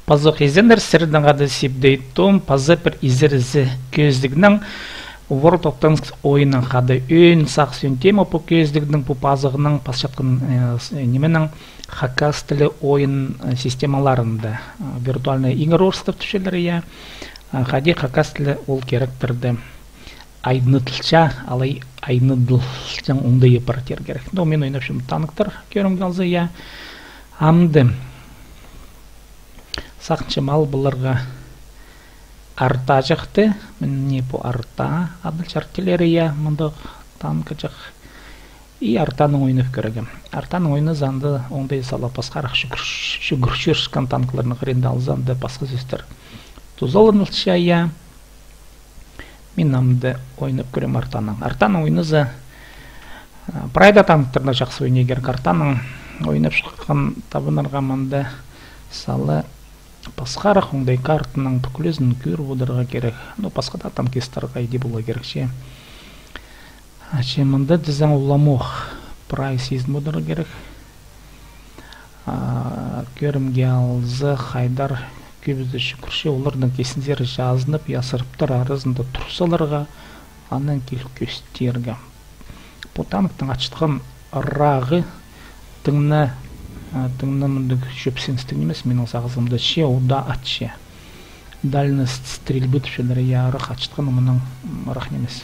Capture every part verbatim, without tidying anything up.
Пазық езендер сірдің ғады сепдейтім, пазы бір изерізі көздігінің World of Tanks ойының қады өйін сақ сүйінтем, опы көздігінің бұл пазығының пасшатқын неменің хакас тілі ойын системаларында виртуальный игр орыстып түшелері я қади хакас тілі ол керектерді айнытылша, алай айнытылшаң оңды епартер керек. Но мен ойнап шым танықтар көрім қалзы я амды сақыншы мал бұларға арта жақты, не бұл арта адыл шартелері я мұнды танқы жақ и артаның ойны көрегім. Артаның ойны занды оңдай сала пасқарақ шүгіршіршқан танқыларының қыренді алзанды пасқы сөстер тұзалынылша я мен намды ойнып көрем артаның. Артаның ойны за прайда танықтарына жақсы ойны егер артаның ойнап шыққан табынарға манды салы пасқарақ оңдай картының бүкілізін көр бұдырға керек. Но пасқада танкистарға еді бұла керек ше. Ше мұнды дізен ұламуқ прайс езін бұдырға керек. Көрімге алзы қайдар көбізді шүкірше олардың кесіндері жазынып ясырыптыр арызында тұрсаларға анын кел көстерге. Бұл танктың ачытқан рағы тыңны тыңны мұндық шөпсеністің емес менің сағызымды ше ода атше дальность стрельбы түшелері ярық ачытқан мұның рақ немес.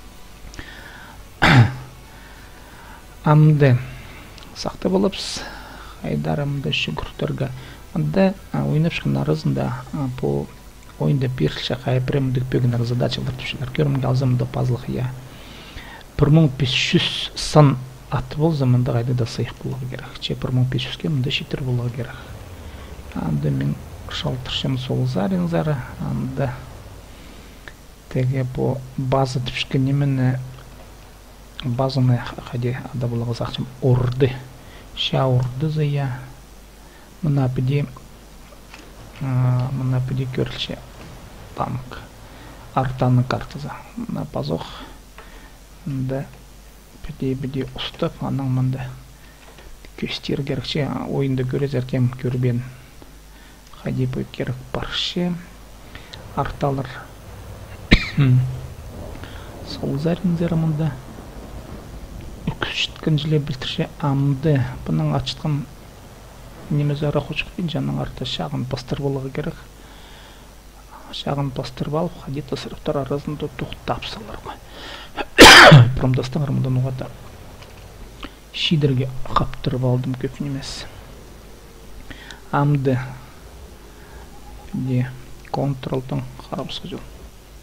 Амды сақты болыпс қайдарымды шүкіртерге Анда ойнап шыққан арызында бұл ойында бірші қайпіремдік бөгінер задачалар түшелер. Көрімге алзамында пазлық я. бір мың бес жүз сан аты бол заманда қайды да сайық болуға керек. Че бір мың бес жүзге мұнда шетір болуға керек. Анда мен шалтыршым сол зарин зары. Анда теге бұл база түшкен немені базаны қайды ада болуға зақчым орды. Ша орды зая. Мына піде мына піде көрілше танк. Артаны картыза. Мына пазоқ. Мында піде-піде ұстап, аның мында көстер керекше ойында көрез әркем көрбен қадеп өй керек баршы. Арталар сол заринзері мында үкішіткен жыле білтірше амды. Бұның ачытқан неміз ара қошықпен жаның арты шағын пастыр болығы керек. Шағын пастыр балып, қадет асырыптар арасында тұқтап саларға. Промдастың армыдан оғада шидерге қаптырып алдым көп немес. Амды де контролдың қарабысқы жол.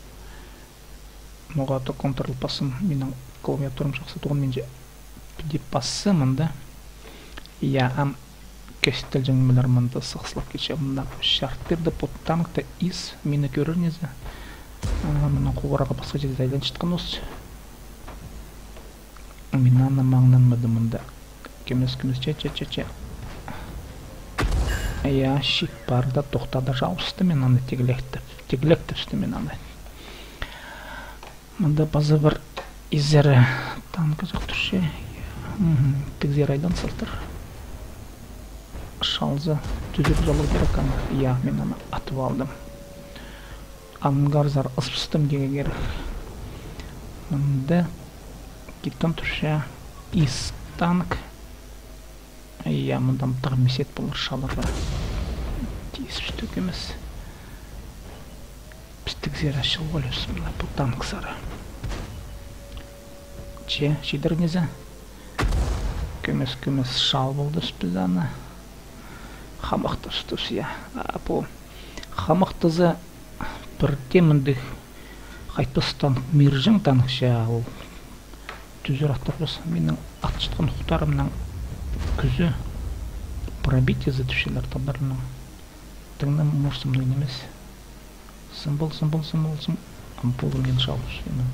Оғада контрол пасым менің клавиатурым жақсы тұғын менде деп пасы мұнда. Я ам көстіл жаңымылар мұнда сықсылап кетші. Мұнда шарт берді бұл танкта из мені көрір незі. Мұның қоғыраға басқа жерде айдан шытқан осы. Мен ана маңнан мұды мұнда. Көмес-көмес че-че-че-че. Я шик барда тоқтады жауысты мен аны тегілектіпсті мен аны. Мұнда базы бір изері танкі жақ тұршы. Тегзер айдан сылтыр. Шалзы түзіп жолы керек аны. Я мен аны атып алдым. Ангарзар ұспыстым деге керек. Мұнда кеттен тұрша из танк. Я мұндан тағы месет болыр шалырға. Тейсіп штөк емес. Біздік зер ашыл болыпсы мұна бұл танк сары. Че, шидір незі? Көмес-көмес шал болды біз аны. Хамақты ұстыс, я. Бұл хамақтызы бірде мұндық қайтпыс танк мержің танк ша ол. Түзір аттар болса, менің атшытқан ұқтарымның күзі пробить езі түшелер табарының. Тыңнан мұрсымды емес. Сымбыл, сымбыл, сымбыл, сымбыл. Ампулы мен шалып шүймін.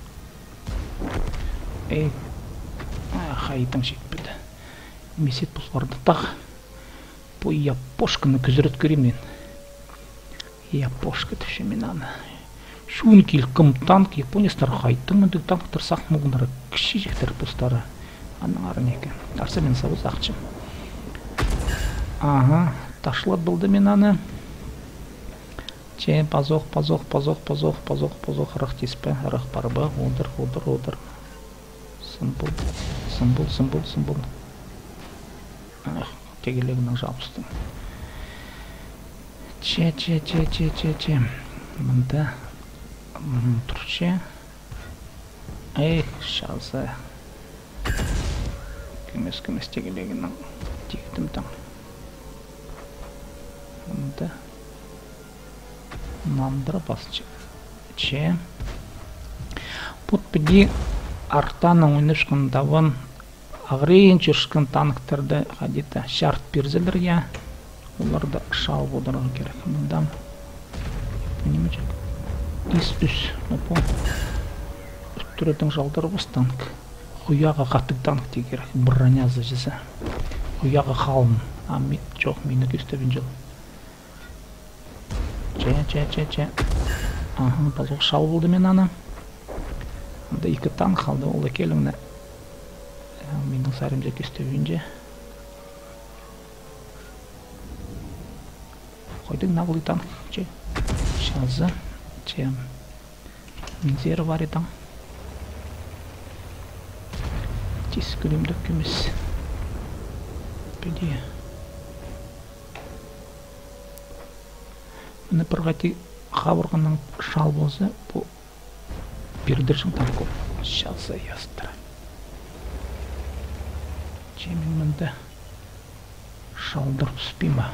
Эй, қайтың шекпеді. Месет бұлғарды тақ. Бұл япошканы күзірет көрем мен. Япошка түше мен аны. Шуын келкім танк, Япониястар қайттың мүндік танктар сақ мұғындары кіші жектер бұстары. Анның арын екен. Арса мен сабыз ақчым. Ага, ташлат болды мен аны. Че, пазох, пазох, пазох, пазох, пазох, пазох, рах тиспе, рах парба, одыр, одыр, одыр. Сымбыл, сымбыл, сымбыл, сымбыл. Тегелегінің жабыстың. Че, че, че, че, че, че. Мында. Тұрче. Эх, шазы. Көмес, көмес тегелегінің тегітім таң. Мында. Нандыра басчы. Че. Бұт біде артаның ойнышқын давын ағырейін жүршкін танықтарды қадеті шарт берзілер я. Оларды шал бодырғы керек. Мұндам. Неме жек? Ис-үс. Опо. Үттіредің жалдары бұс танк. Құяға қаттық танк де керек. Бронязы жізі. Құяға қалын. Ами, жоқ, мені көстебін жыл. Че, че, че, че. Ага, базық шал болды мен аны. Анда екі танк қалды. Ол екеліңні. Менің сарымды көстебін же. Қойдың нағылы танк. Че. Шазы. Че. Минзері бар етің. Тес күлемді көмес. Педе. Мені бірғати қабырғының шал болса, бұл бердіршін танк ол. Шазы ястыра. Че мен мінді шалдыр түспейма.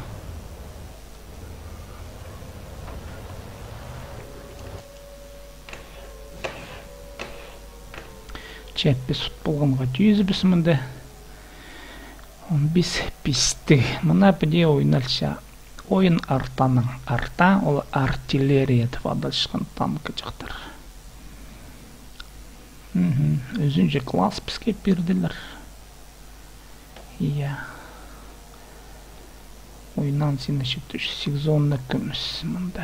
Че, біз болғанға жүзі біз мінді. Он біз пісті. Мұна біде ойналша. Ойын артаның. Арта, ол артиллерия твадалшқан танкі жақтыр. Өзін же класс бізге берділер. Иә. Ойнан сені шектіш сегізонны көміс мұнда.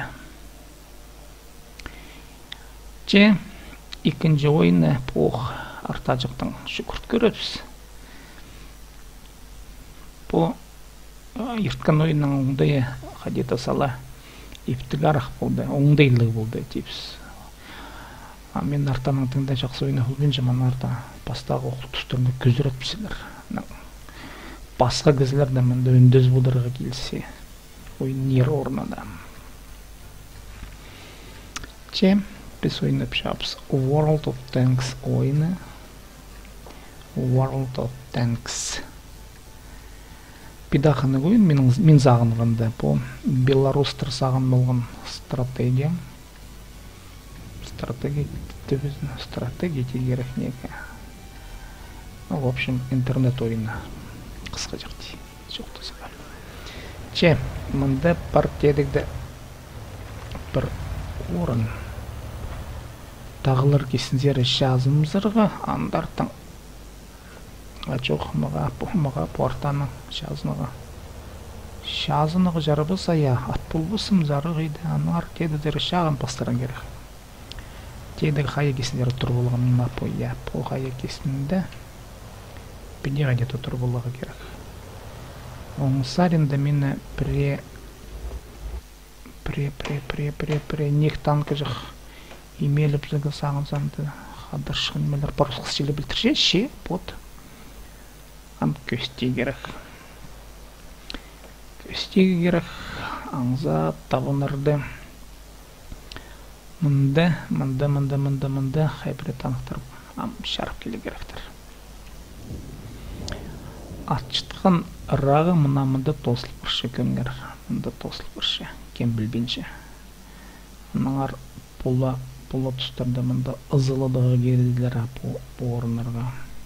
Че, екінші ойыны поқ арта жақтың шүкірт көріпсіз. Бұл ерткен ойынның оңдайы қадеті сала ептіғарақ болды, оңдайлы болды дейпсіз. Мен артаның тыңда жақсы ойыны құлбен жаман арта бастағы оқыл тұстырны көзір өтпісілер. Басқа кізілер де мінді өндіз бұдырға келсе, ойын нер орнада. Че, біз ойын өпшапыз. World of Tanks ойыны. World of Tanks. Пидақыны ойын мен зағынғанда. Бұл Беларустар сағын болған стратегия. Стратегия тепізін. Стратегия тегерек неге. В общем, интернет ойыны. Қысқа жақты. Жоқты сағар. Че, мұнда партиядегді бір орын. Тағылыр кесіндері жазымызырға андартың. Жоқ, мұға, мұға, портаның жазыныға. Жазыныға жарыбы сая, атпұлбысым зарығыйды, анар тедідері шағын бастырын керек. Тедігі қайы кесіндері тұр болған мұна пойя, пол қайы кесінде біне ғадеті тұр болығы керек. Оңсарында мені пре, пре, пре, пре, пре, пре, нек танкі жық имеліп зігі сағын санды қадыр шығын мелер парусқы стилі білтірше, ше, бот. Ам көстей керек. Көстей керек. Аңза табынырды. Мұнды, мұнды, мұнды, мұнды, мұнды. Хайбірі танықтар. Ам шарып келі керектір. Атшытқан ұрағы мұна мұнды тосылып ұршы көңгер. Мұнды тосылып ұршы. Кен білбенші. Мұныңар бұла, бұла тұстарда мұнды ызылыдығы кереділер бұл орынларға.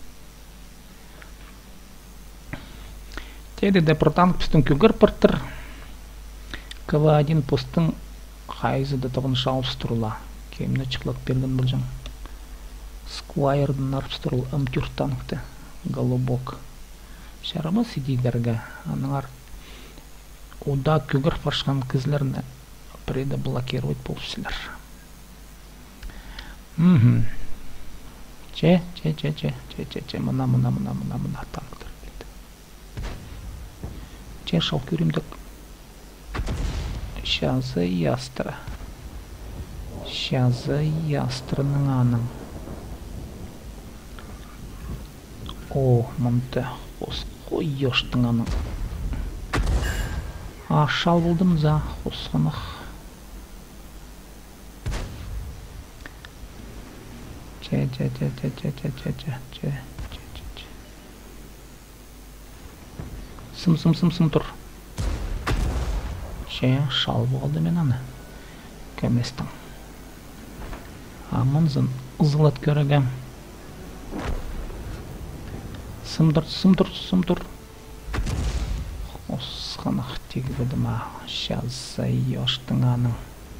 Теді департант пістің көгір пұрттыр. Кв один пұстың қайызы да табын шауыстырула. Кеміне чықлық берген бұл жан. Сквайырдың арпыстырыл ұмтюр танкты. Голубок. Шарымы сидейдерге. Аныңар ода көгір паршқан кізлеріне біреді блокировать болсылар. Че, че, че, че, че, че, че, мұна, мұна, мұна, мұна, мұна танктыр. Че шал көремдік. Шазы ястра. Шазы ястрының аның. О, мұнда қой ештің аның. Ашал болдым за қосқанық. Че, че, че, че, че, че, че, че, че, че. Сым, сым, сым, сым тұр. Че, шал болды мен аны. Көместің. Амынзын ызылат көрігем. Сымдыр, сымдыр, сымдыр. Осқанық тегі бөдім а. Шазы ештің аның.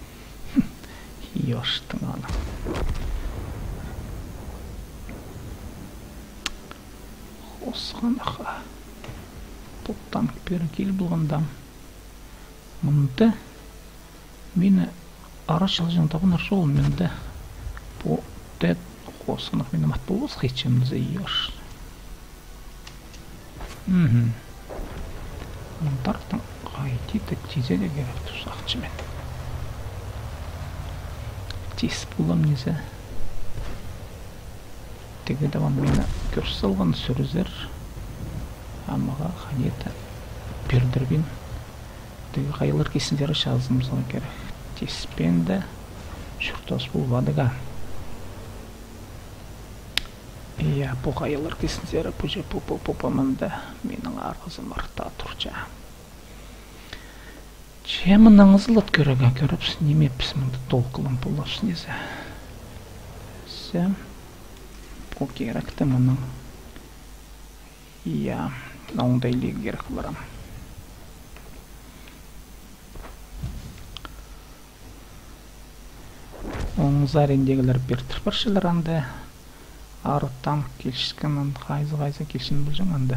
Ештің аның. Осқанық а. Бұлттан бері кел бұлғандам. Мұнды мені арашыл жантағын аршол менді. Бұл дәд осқанық мені мат болғыз қечемді еш. Мұндарықтың қайтиді тизе де керек тұсақчы мен. Тес болам несі. Теге даван мені көрсі алған сүрізер. Амаға қанеті пердірбен. Теге қайылар кесіндері шазымызға керек. Теспен де шүртас болғадыға. Иә, бұл қайылар кесіндері бұжы бұпы-бұпымында менің арғызым арта тұрча. Че мұның ызылат көріға көріпсі, немепсі мұнды толқылым болапсың езі. Сі, бұл керекті мұның. Иә, оңдайлығы керек барам. Оңызар ендегілер бертір баршылар анды. Арыттан келшіскен қайзы-қайзы келшін бұл жаңанда.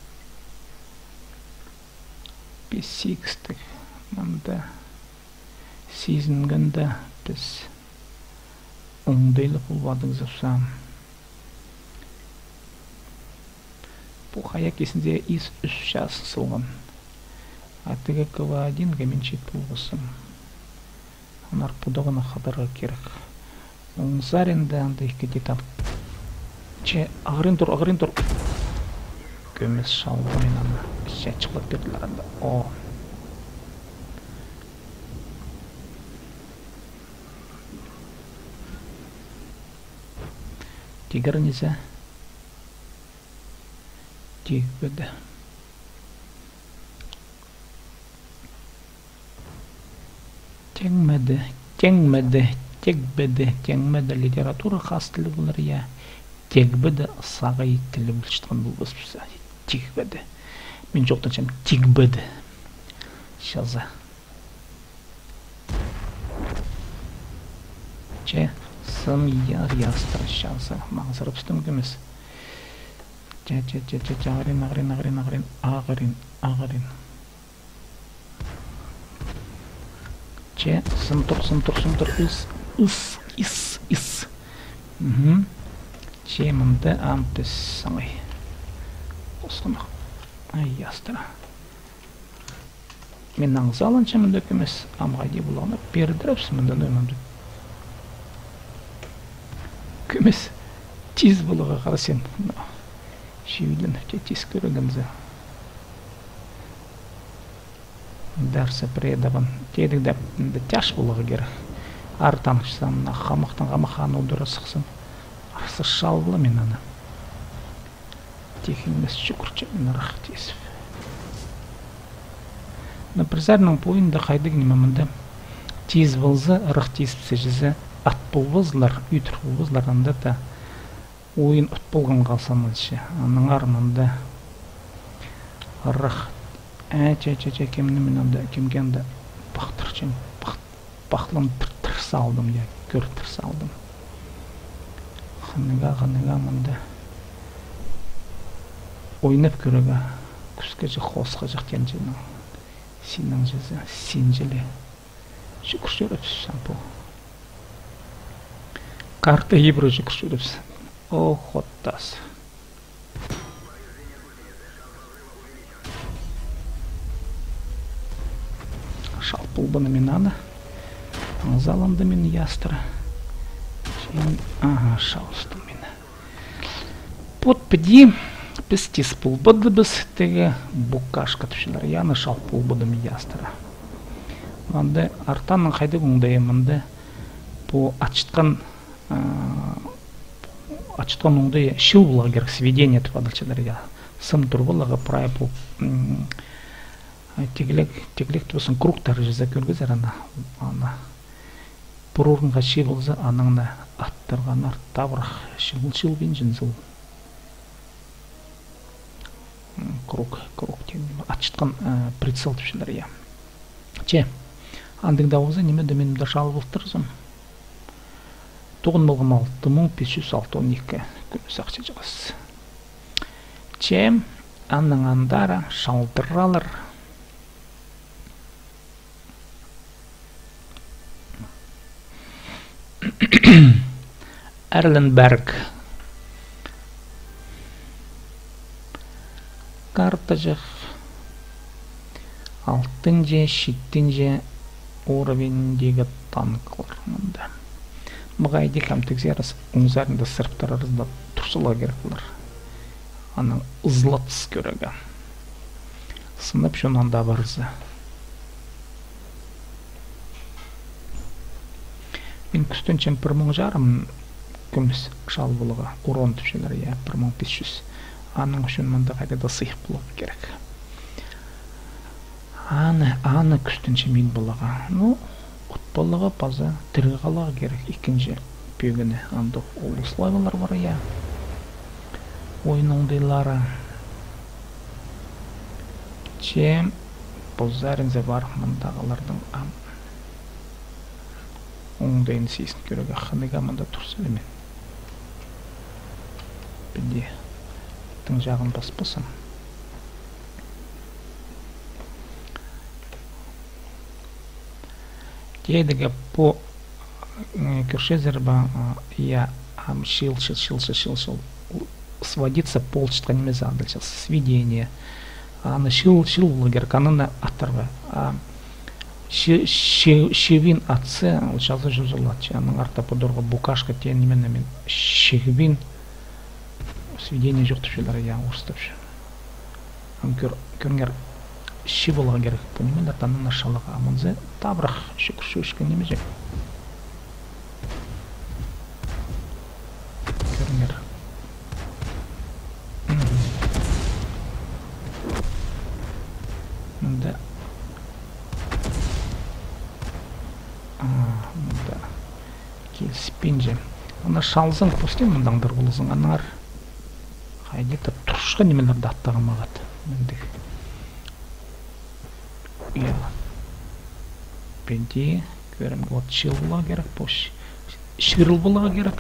Біз сегістік. Мұнда сезінгенде біз оңдайлы болбадық зөпсам. Бұл қая кесінде ис үш шасы сылған. Атыға кыва один гәменшет болғысым. Онар бұдығына қадарға керек. Оңзар енді анда екі детап. Че, ағырын тұр, ағырын тұр. Көмес шалғы мен ана. Ше чықлап берділер анда. О. Тегір несі? Тег бөді. Теңмеді, теңмеді, тег бөді, теңмеді литература қас тілі болар я. Тег бөді сағай тілі бұлшытқан бұл бұспыса. Тег бөді. Мен жоқтан шам тег бөді. Шаза. Че, сын яр ястыр шаза. Мағызырып үстім көмес. Че, че, че, че, че, ағырин, ағырин, ағырин, ағырин, ағырин, ағырин. Че, сын тұр, сын тұр, сын тұр, үс, үс, ис, ис. Че, мұнды ампес саңай. Осқымақ. Ай, ястыра. Мен аңызы аланша мұнды көмес. Амғай де бұлағына бердіріпсі мұнды нөмімді. Көмес. Тез бұлыға қара сен. Шевілін, тез көрігінзі. Дәрсі предаван. Тедік дәпті тяш бұлығы кері. Артан шысамына қамақтан қамақаны ұлдыра сықсын. Арсы шалғылы мен аны. Техимес шүкірчі мен арақ тесіп. Напризарның бойында қайдық немемінде тез бұлзы арақ тесіп сәжізі ат бұлвызлар, үйтір бұлвызларында да ойын ұт болған қалсамызшы. Аның армында арақ әче-әче-әче кемні мен анда кемгенді бақтырчым, бақлым тырс алдым, я көр тырс алдым. Қаныға, қаныға мұнда ойнап көріға күске жық, қосқа жық кенженің сенің жезі, сен желе жүкір жүріпсің бұл. Карта ебірі жүкір жүріпсің. О, хоттас. шалпыл бұны мен аны. Аңзаланды мен ястыры. Ага, шалыстым мен. Подпеди, біз тес бұл бұды біз теге букашка түшілер. Яны шалпыл бұды мен ястыры. Манды артанның қайды күңдайы манды по ачытқан ачытқан оңдайы шил бұлға керек сведение түпадылчыдар я. Сым тұр бұлға прай бұл теглек теглек тусын кругтар жаза көргізер ана ана бір орынға шиғылза анаңна аттырған артта бірақ шиғыл шил бен жынзыл круг круг ачытқан прицел түшілер я. Че андыңда оғызы неме дөменімді шалы бұлттырызым. Тоғын болғым алты мың бес жүз он екі күні сақшы жағыз. Че анның андара шалдыралыр. Эрленберг. Карта жақ. Алтын же, шиттін же уровендегі танкылар мұнда. Мұғайды кәмтікзеріз ұңзарында сырптарарызда тұрсыла керек бұлар. Аның ұзлатыс көрігі. Сынып шонанда барызы. Мен күстінчен бір мың жарым күміс шал бұлыға урон түпшелер, я, бір мың бес жүз. Аның үшін мұнда қайдада сыйық бұлығы керек. Аны, аны күстінче мен бұлыға. Ну, ұтбылығы база тірі қалаға керек. Екінші бөгіні аңды олыслайғылар бар, я. Ойын оңдайлары. Че, бұлзарынзе бар мұндағылардың ам. Оңдайын сейсін көрігі қаныға мұнда тұрсылы мен. Білде, тың жағын баспасым. Дейдігі по көршезер ба, я шил, шил, шил, шил, шил, шил, сводиться полчатқа немез андылча, сведение. Аны шил, шил ұлығыр, канына аттарға. Шевин атсы, жазы жүзілат. Аның арта подорға букашка тен немен мен шевин сведение жоқ түшелері, я, орыстыпшы. Көрінгер шивылға керек, бұнымен артанына шалыға амынзы табырақ шүкірші үшкі неме жек. Көрінгер. Мұнда мұнда келіспен же. Мұнда шалзың көстен мұндаңдар болызың. Анар қайдеті тұршқа немелерді аттаған мағат. Мұндық. Я. Бенде көрім от шил бұлға керек, бош. Ширыл бұлға керек.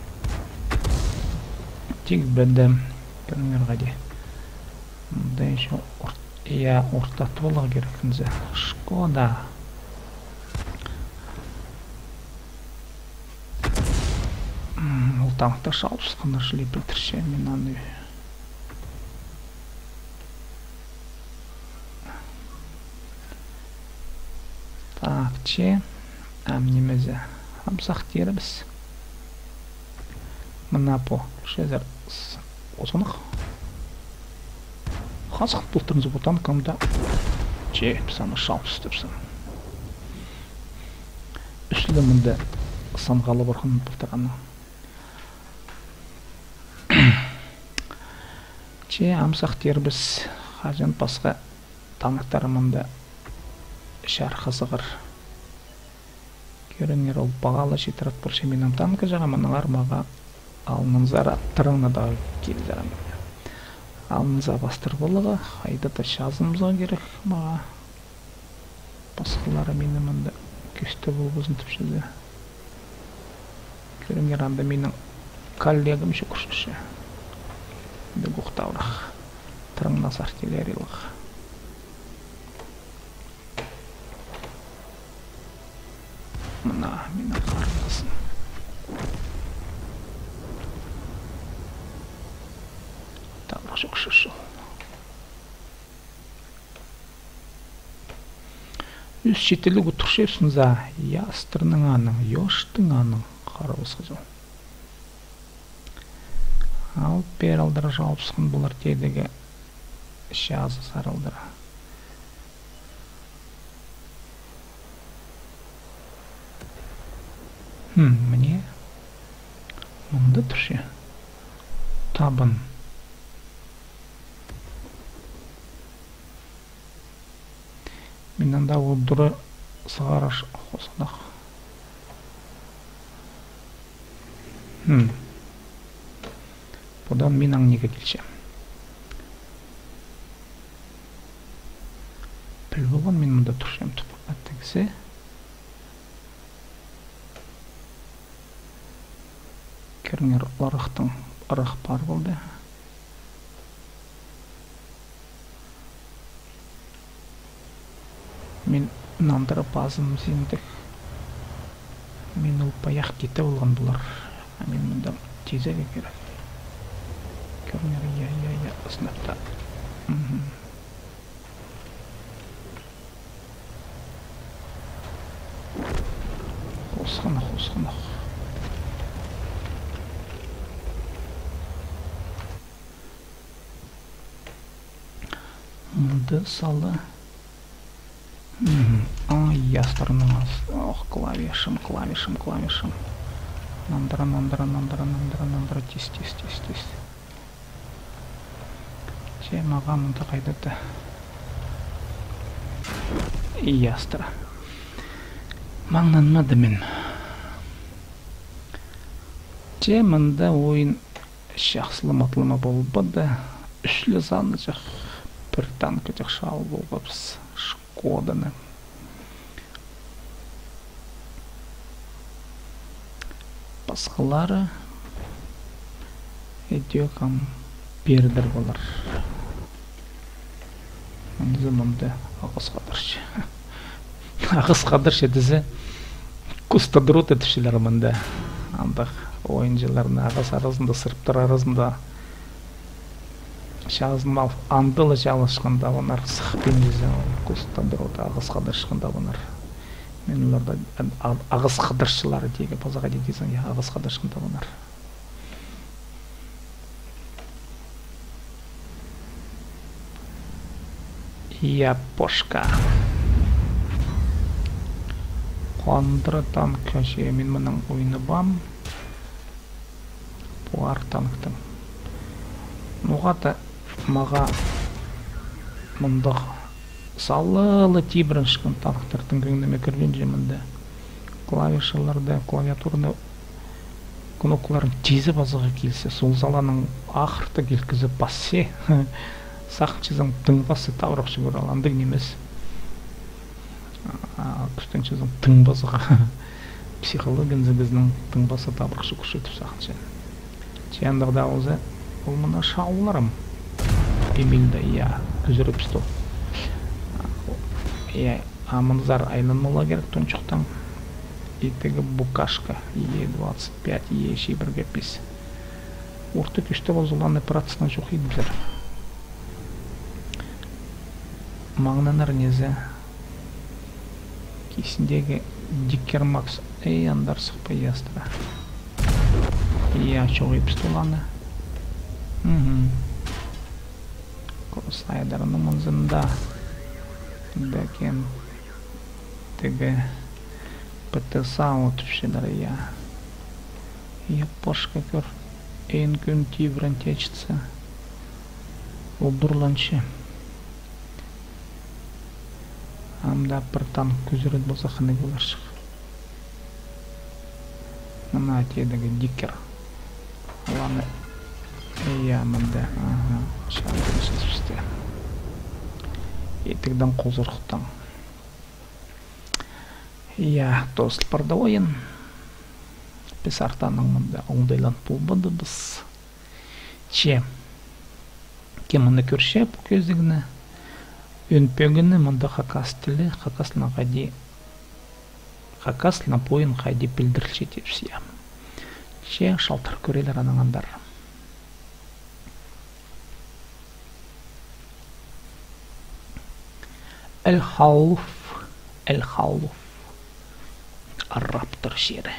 Тек бәді көрімер ғаде. Мұнда еще я ортаты бұлға керек. Шкода. Танкта шалпсыз қана жылы білдірше мен аны. Так, че әм немезе амсақ дері біз. Мұна по шезер осынық. Қасық бұлтырыңызы бұтан қамда че біз аны шалпсыз депсің. Үшлі мұнда санғалы бұрқын бұлтырғаны. Че амсақ дербіз қажан басқа танықтарымында шар қызығыр. Көріңер ол бағалы жетірат болшы менің танқы жаға мұныңар маға алыныңзар аттырыңна да келдерім. Алыныңза бастыр болыға, қайда да шазымызға керек маға. Басқылары мені мұнда көсті бұл бұзын түпшілді. Көріңер анда менің коллегім шүкіршіші. Де ғуқтаурақ. Тұрыңнас артиллериялық. Мұна менің қарындасым. Таурақ шүкіршіші. үс шетелі күтіршепсін за, ястырның аның, йоштың аның, қарауыз қызыл. Ал бер алдыра жауапсықын бұлар тедегі шазы сар алдыра. Міне, мұнда тұршы. Табын. Менен да ұдыры сығараш қосадақ. Бұдан мен аңнеге келшем. Піл болған мен мұнда тұршем тұпық әттігісі. Керіңер ұрықтың ұрық бар болды. Мен нандыры базым сендік. Мен ол баяқ кете болған бұлар. Мен мұнда тезеге керек. Керіңер, я, я, я, ұсынапта. Қосқанақ, қосқанақ. Мұнды салы. Ай, ястарының аз. Ох, клавишым, клавишым, клавишым. Нандыра, нандыра, нандыра, нандыра, нандыра, тез, тез, тез, тез. Че, маға мұнда қайдады. Ястыра. Маңнанмады мен. Че, мұнда ойын шақсылы-матылыма болбады. Үшлі заны жақ. Бір танкі жақ шал болбапыз. Шкоданы. Басқалары әйтеу қам бердір болар. Мұнды мұнды ағыз қадыршы. Ағыз қадыршы дізі күстадырут етішілер мұнды. Андық ойыншыларын ағыз арызында, сырптар арызында шағызын андылы жалышқанда онар сықпен жезі күстадырут ағыз қадыршықында онар. Мен оларда ағыз қадыршылары дейгі базаға дейгізін ағыз қадыршықында онар. Япошка. Қондыры танк көше мен мұның ойыны бам. Бұғар танктың. Нұғата маға мұндық салылы тибірін шықын танктардың көңдіме кірген жемінді. Клавишаларды, клавиатурны кнопкаларын тезі базыға келсе, сол заланың ақырты келкізі бассе, сақчызың тың басы таврақшы көрі аланды немес. Күстен чызың тың базыға психологияны біздің тың басы таврақшы күшетіп сақчы. Чияндағда олзы, ол мұна шауларым. Емелді, я, күзіріп стол. Я, амынзар айланмала керек тончықтан. Етегі букашка, е двадцать пять, е шибірге пес. Орты күшті бозыланы пыратысына жоқ едімдер. Маңнанар незі кейсіндегі Диккер Макс эй андар сықпай ястыра. Я жоқ епстоланы. Құрыс айдарының мұнзында бәкен тігі ПТСА отыпшыдар я. Япошка көр эйн күн тибран течіться. Олдырланшы. Амда бір танк күзірет болса қаны болашық. Мына тедігі Диккер. Аланы я мында. Шағырды шеспісті. Етігден қозырықтан. Я тослы парда ойын. Біз артаның мында оңдайлан болбады біз. Че. Кеміні көрше бұл көздігіні. Өнпөгіні мұнда қақас тілі, қақасына қайди, қақасына бойын қайди білдірілші тепсия. Че шалтар көрелер анаңандар. Әл-Хауф El-Khawf. Арраптыр шері.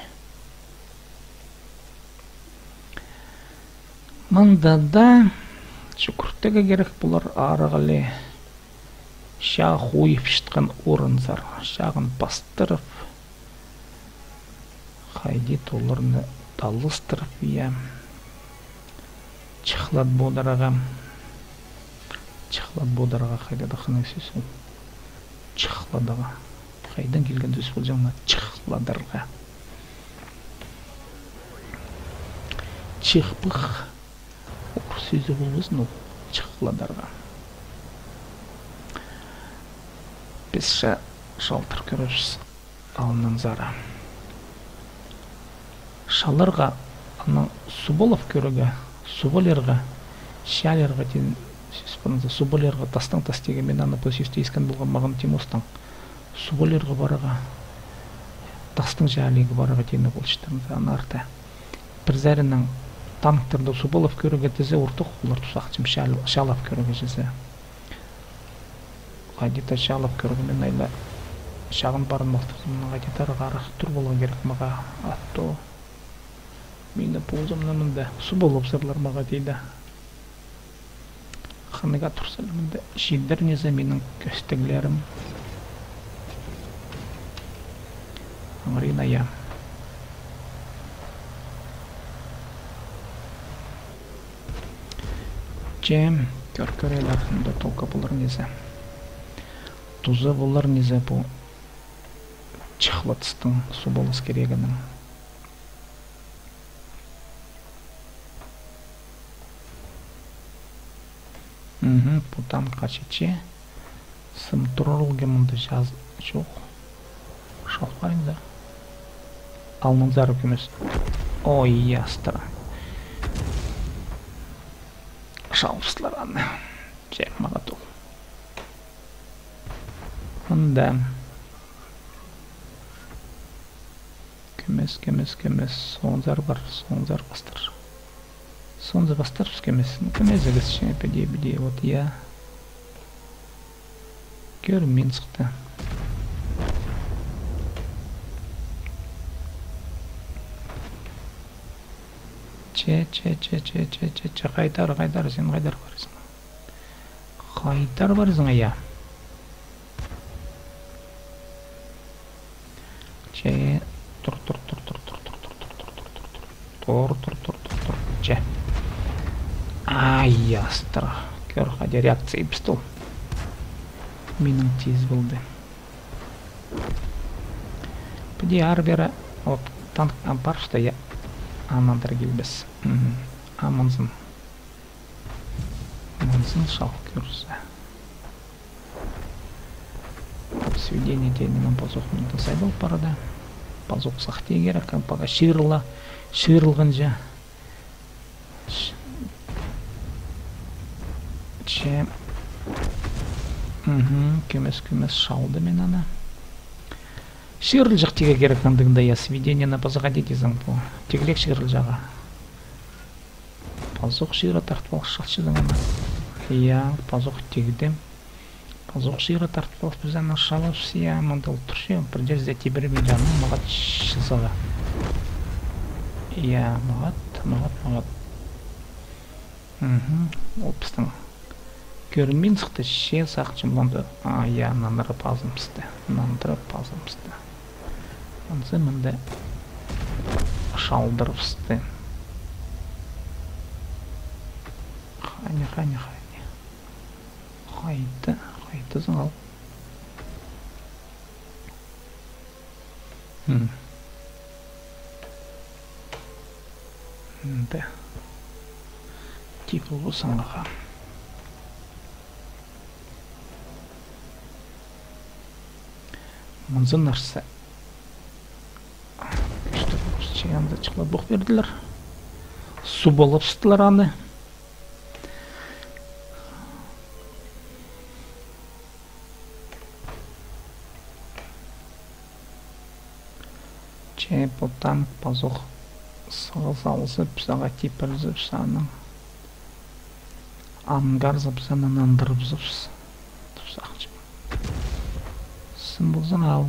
Мында да жүкірттігі керек бұлар арығылы шағы қойып шытқан орынзар. Шағын бастырып, қайдет оларыны далыстырып, ия. Чықлад бодараға. Чықлад бодараға қайдады қынай сөз ол. Чықладаға. Қайдан келген сөз бұл жаңа чықладарға. Чықпық. Ор сөзі болғызын ол. Чықладарға. Біз шалтыр көріпсіз. Алынан зара. Шалырға, ана суболов көрігі. Суболерға, шалерға дейін сөз болыңызда. Суболерға тастан тастеге мен ана посесте ескен болған маған Тимостан. Суболерға бараға, тастың жалегі бараға дейін болшыштарымызда. Ана арта. Бір зәрінің танктарды Суболов көрігі тізе ұртық олар тұсақчым шалап көрігі жезе. Ғайдета шалап көрігі мен айла шағын барын мақтырдым. Ғайдетарға арақ тұр болға керек маға атты. Мені болжамна мында Суболов зырлар маға дейді. Қаныға тұрсалы мында шиддер незе менің көстіглерім. Аңырина я. Чем көр-көрелер мында толқа болар незе. Тузы болар незе бұл чықлатыстың Суболос керегінің. Бұдан қачече сым тұрылғы мұнды жаз жоқ. Шалқайында. Алның зарып кемес. Ой, ястыра. Шалпсылар аны. Жек маға тұл. Мұнда. Кемес, кемес, кемес. Соңзар бар. Соңзар бастыр. Сонза бастар кемес. Ну, кемес зәгіз шене пәде-бәде. Вот я. Көрім мен сұқты. Че, че, че, че, че, че, че. Қайдар, қайдар. Сен қайдар барызың. Қайдар барызың, я. Че. Тұр, тұр, тұр, тұр, тұр, тұр, тұр, тұр, тұр, тұр, тұр, тұр, тұр, тұр, тұр, тұр, че. Ай, ястыра. Көр, қайда реакция епістіл. Менің тез болды. Бұде арбері, вот, танк ампар, что я анандар келбес. Аманзын. Аманзын шал көрсі. Сведение дейінен пазуқ мінді сайдыл парада. Пазуқ сақтей керек, ампаға шиырыла, шиырылған жа. Че. Көмес, көмес шалды мен ана. Шиырыл жақ теге керек андығында я сведениені пазыға дейдезің бұл. Тегілек шиырыл жаға. Пазуқ шиыры тартып алғы шақшыдың ана. Я, пазуқ тегідем. Пазуқ шиыры тартып алғы біз ана шалып сия мандал тұршы. Бір жерде тебір мен жаным мағат шызыға. Я, мағат, мағат, мағат. Ол біздің. Көрінмен сұқты ше сақчым бұнды. А, я, нандыры пазымсызды. Нандыры пазымсызды. Онсы мінді шалдырыпсызды. Қайны, қайны, қайны. Қайды, қайды зыңал. Мінді. Типі бұл саңғаға. Мұнзын нарсы. Күшті бұл чайамда чықла бұқ берділер. Су болып сұтылар аны. Чай бұл танк пазуқ сығыз алысып, саға тепірзіп саның. Ангар зып санын андырып зыпс. Тұсақчым. Сымбылзың ал.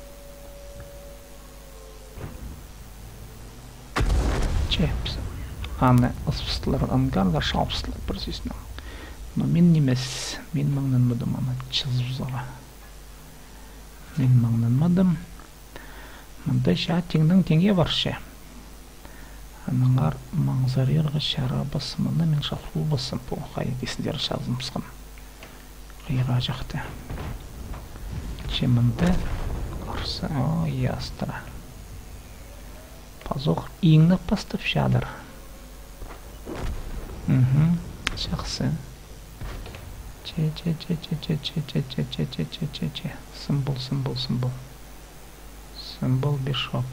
Чепс. Аны ысфыстылар, ангарда шалпыстылар бірсесіне. Но мен немес, мен маңнанмадым аны чызбызаға. Мен маңнанмадым. Мында ша теңдің теңге бар ше. Аныңар маңзарырға шара басымында мен шалпыл басым бұл қайдесіндер шазымсқым. Қиға жақты. Че мында арсы, о, ястыра. Пазоқ иңнік бастып шадыр. Мхм, жақсы. Че, че, че, че, че, че, че, че, че, че, че, че, че. Сымбыл, сымбыл, сымбыл. Сымбыл бешоп.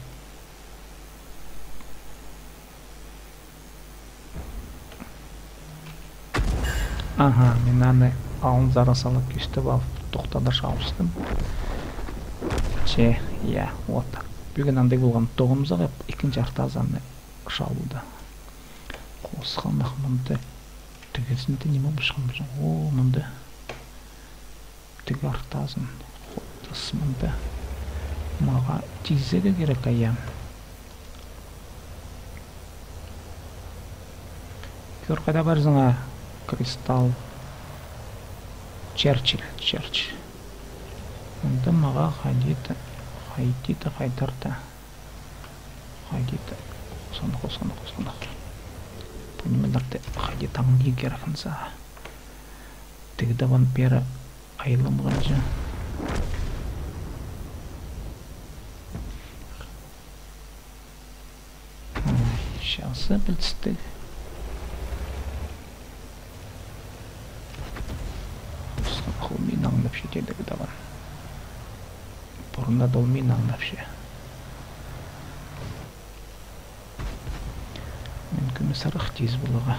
Ага, мен аны алын зара салып кештіп алып, тоқтада шауыстым. Че, я, вот так. Бүгін андай болған тоғымызға қап, екінші артазаны шалуды. Қосқан мұнды түгесінде неме бұшқан бұшын. О, мұнды түгі артазын. Қоттас мұнды. Маға тизеге керек аям. Көр қайда барзыңа? Кристалл. Черчилль, Черчилль. Мұнды маға қайдеті, қайдеті қайдарды. Қайдеті. Қосаны, қосаны, қосаны. Бұнымыдарды қайдеті аңды керекінса. Тігді бан бері айылым ғанжы. Шасы білістік. Мен аңлап шетелдігі да бар. Бұрында да ол мен аңлап ше. Мен комиссарық тез бұлыға.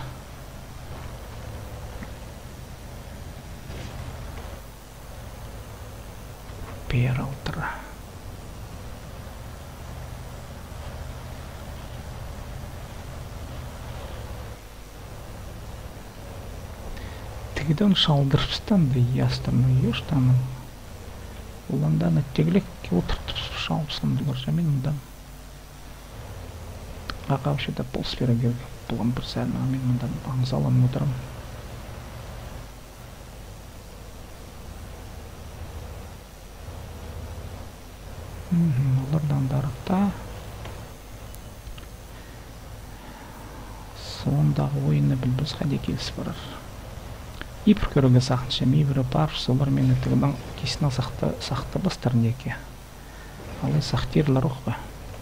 Бер алтыра. Тегіден шалдырыпстан да ястырны ештанын. Оланданы теглек отыртып шалпысымды көрсе мен мұндан. Ағавшы да полсфера керек болған бір сәлі, мен мұндан аңзалан мұдырым. Олардан дарықта. Сондағы ойыны білбіз қаде келіс барар. Ипр көрігі сақынша мейбірі бар, солар мені тігінің кесінің сақты бастар неке. Алай сақтерлер оқпа.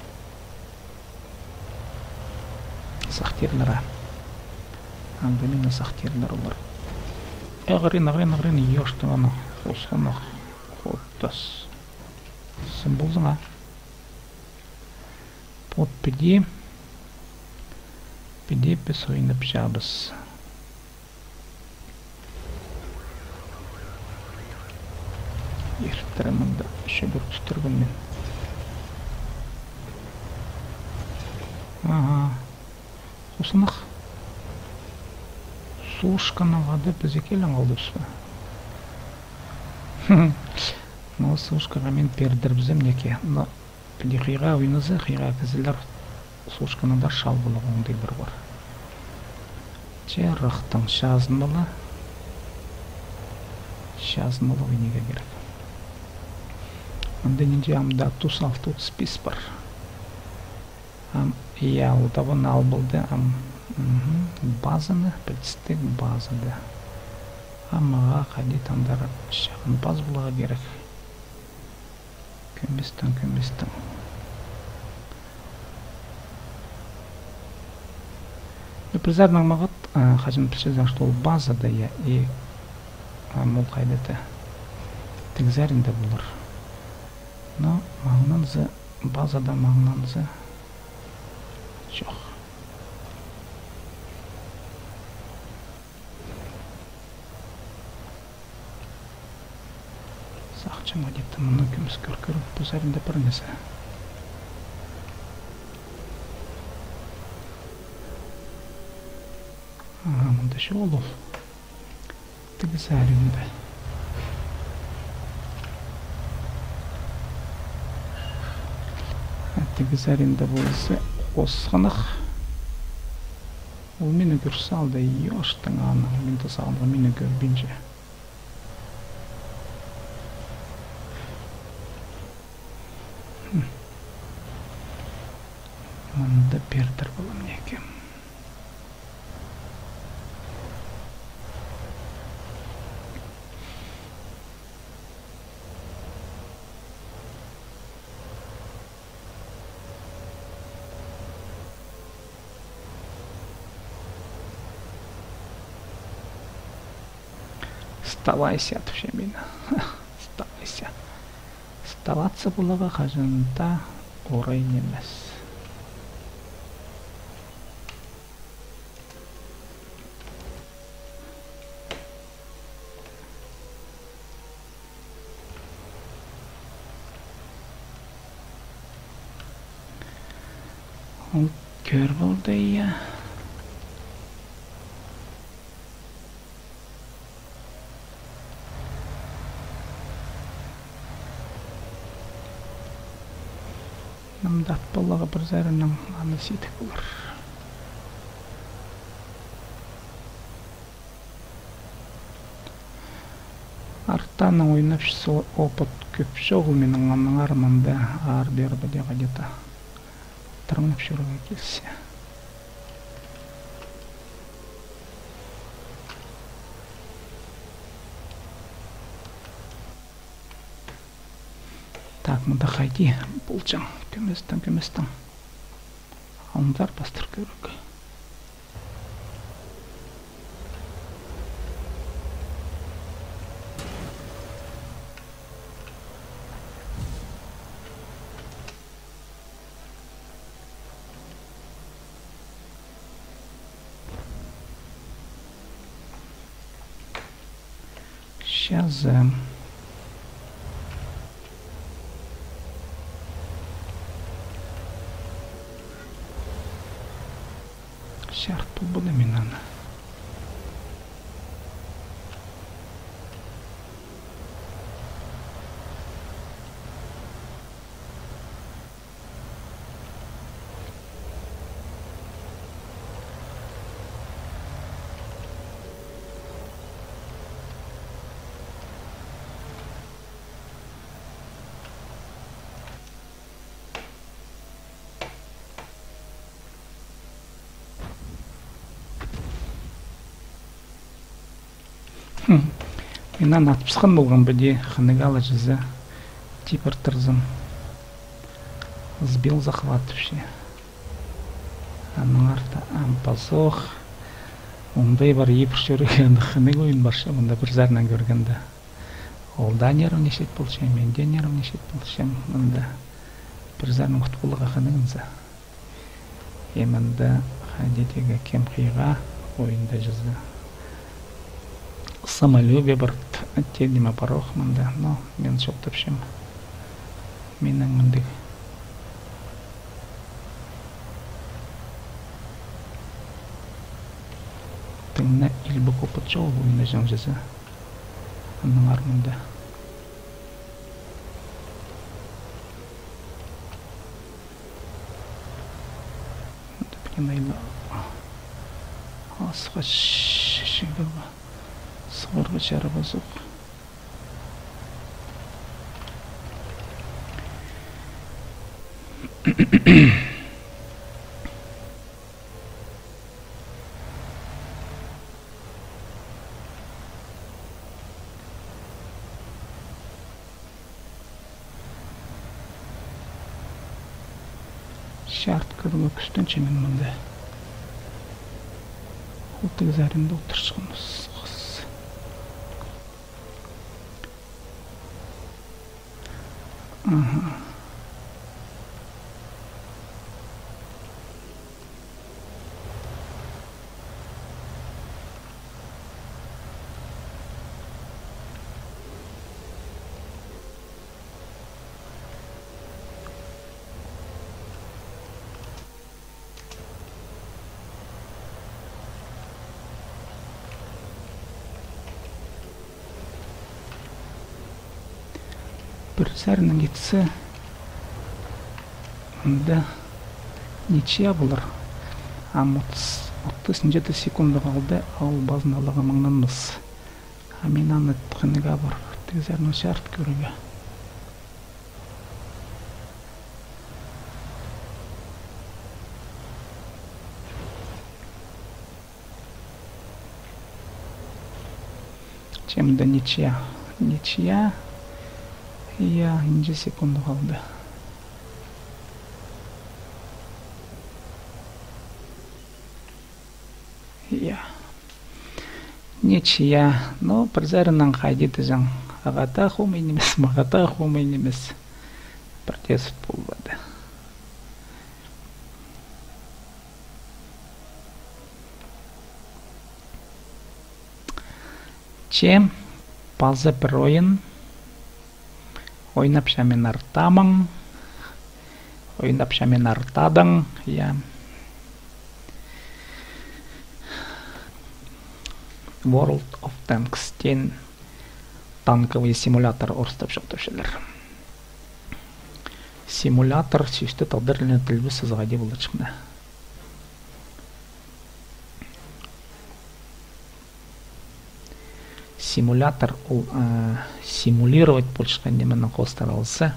Сақтерлера. Аңды мені сақтерлер олар. Әғырин, ағырин, ағырин, ештің аны. Қосқаны қоттас. Сым болдың, а? Под педе. Педе пес ойынып жабыз. Ерттіріміңді шөбір түстіргін мен. Ага. Қосынық. Су ұшқаннан ғады бізе келін қалды бұспа. Но су ұшқаға мен пердір бізім неке. Но білі қиға ойнызы, қиға кізілер су ұшқанында шал бұлы оңдай бір бар. Че рықтың шазынылы. Шазынылы ойнеге керек. Анда нинде амда отыз алты отыз бес бар. Ам я удаван ал болды ам базаны білістік базады. Амаға қади таңдар шағын баз бұлаға керек. Көместің, көместің. Призарның мағат қажым пішіздің, что ол базада я и мол қайдеті тігзәрінде бұлыр. Но мағынанзы, базада мағынанзы жоқ. Сақчыма депті, мұны көміс көркіріп, бұл сәрінде бір несі. Ага, мұнда ше олу. Тігі сәрінде. Тегізәрінде болысы осқынық. Ол мені көрсалды, ештің аны, мен тасағынға мені көрбенже. Мұнда бердір болым некем. Вставайся, вообще меня. Вставайся. Вставаться булага қажында орай немес. Ол көр болды иә. Намда атпалаға бір зәрінің аны сейдік болар. Артаның ойнапшысы опыт көп жоғыл менің анның арманда ар берді де ғадета. Тұрмынып жүріға келсе. Так, мұнда қайди бұлжаң. Көместің, көместің. Алындар бастыр көрік. Шазам. Şart bu bu deminden. Менен атпысқан болған бәде ханығала жүзі типір тұрзым. Сбил захват вообще. Аның арта ампазох. Ондай бар епір жүргенді ханыг ойын баршы. Онда бір зарынан көргенді. Олда нервнешет болшайым, менде нервнешет болшайым. Онда бір зарының құтқылыға ханығынса. Емінді хадетеге кем қиға ойында жүзі. Самолюбие бар тедима парох мында, но мен жоқ тапшым. Менің мындық. Тыңна илбі көпіт жол ойында жан жазы. Анның армында. Білген айлы. Асыға шешігі ба. Сығырғы жары базық. Şart kırılı küstün çemin mında. Oltık zarinde oturuşumuz. Aha. Bir zarının gitse Да, ничья булар. Ам отыз жети секунда қалды, ал базын алаға маңнанмыз. А мен аны тұқыныға бар, тегізерінің шарт көреге. Чем-то ничья. Ничья. Я инже секунду қалды. Я. Ничья. Но призернан қайдеті жаң. Ағата қомайын емес, мағата қомайын емес. Протест болбады. Чем пазы бір ойын. Ойнап шамен артамың. Ойнап шамен артадың. Я. World of Tanks тен танковый симулятор орыстап жоқтаушылар. Симулятор сүйісті талдырлені тілбі сызғаде болды шықны. Симулятор ол симулировать болшыққан деменің қостаралысы.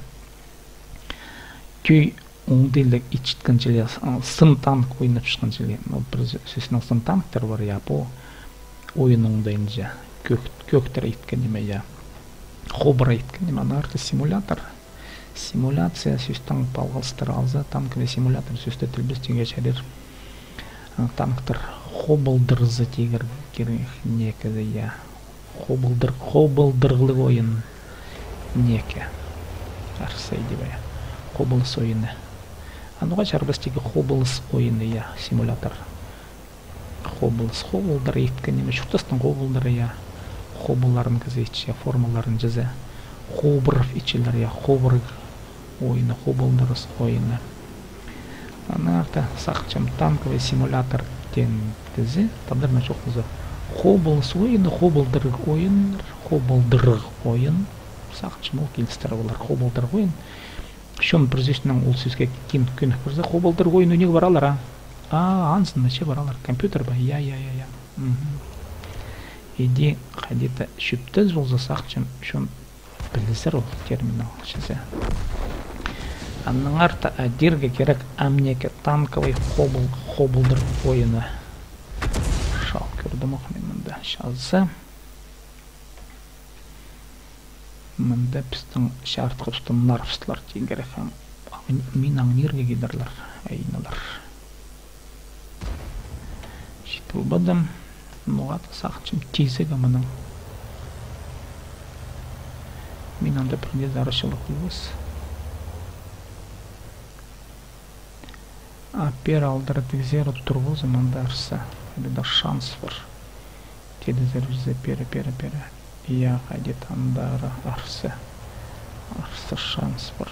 Күй оңдайлық ичіткен желе сын танк ойнап шыққан желе. Бір сөзінің сын танктар бар я бұл ойын оңдайынша көктір айтқан деме я қобыр айтқан деме анарты симулятор. Симуляция сөздің балғылыстыр алза танковый симулятор сөзді тілбістеге шәрер танктар қобылдырзы тегір керек некеді я қобылдыр қобылдырғылы ойын неке арсай дебе қобылыс ойыны ануға шарбастегі қобылыс ойыны я симулятор қобылыс қобылдыр еткен неме шықтастың қобылдыры я қобыларын кізетші формаларын жаза қобыров ичілер я қобырг ойыны қобылдырыс ойыны анарта сақчым танковый симулятор тен тізі табдырна жоқызы қобылыс ойыны қобылдырг ойын қобылдырг ойын сақчым ол келістері олар қобылдырг ойын шон бірзешінің ол сөзге кем күні көрзі қобылдырг ойын өнеге баралар а А, ансың мәше баралар. Компьютер ба? Я, я, я, я. Иди, қадеті шүпті жолза сақчым, шон білізір ол терминал шезе. Анның арта әдерге керек әмнеке танковый қобылдыр ойыны. Шал көрдім оқ мен мұнда шазы. Мұнда пістің шарт қыштың нарфсылар тен керек. Мен аңнерге кедірлер, әйіналар. Бадам, нуғат сақчым тезігі мұның. Мен анда бірінде зарышылық өз. Апер алдыры тегзері тұрғыз мұнда арса. Әлі шанс бар. Тедізер жүзі пері, пері, пері. Я қадет андары арсы. Арсы шанс бар.